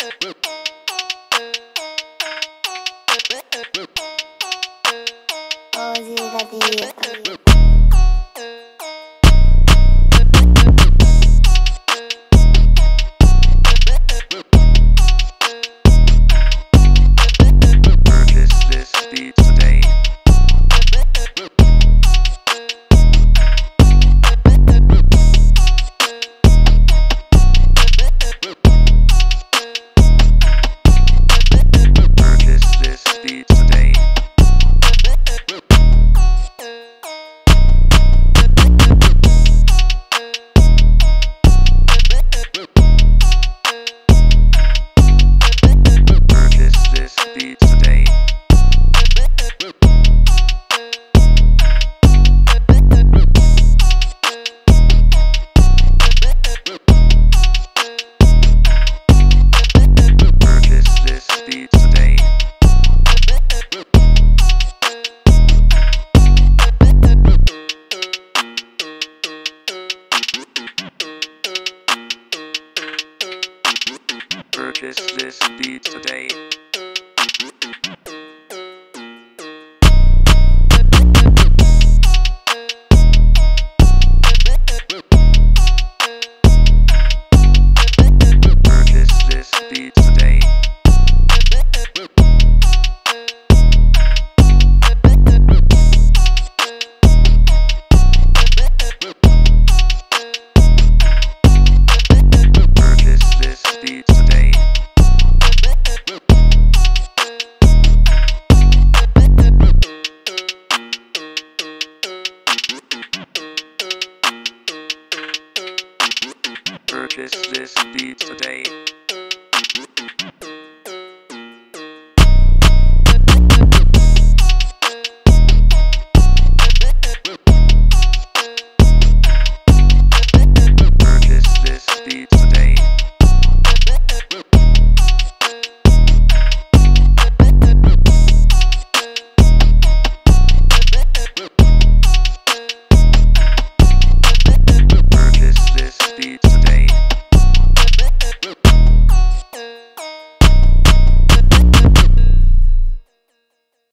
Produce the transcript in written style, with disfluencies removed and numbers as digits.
Oye, gatilla. Purchase this beat today. Purchase this beat today. Purchase this beat today. Purchase this beat today. Purchase this beat today. Purchase this beat today. Purchase this beat today. Purchase this beat today.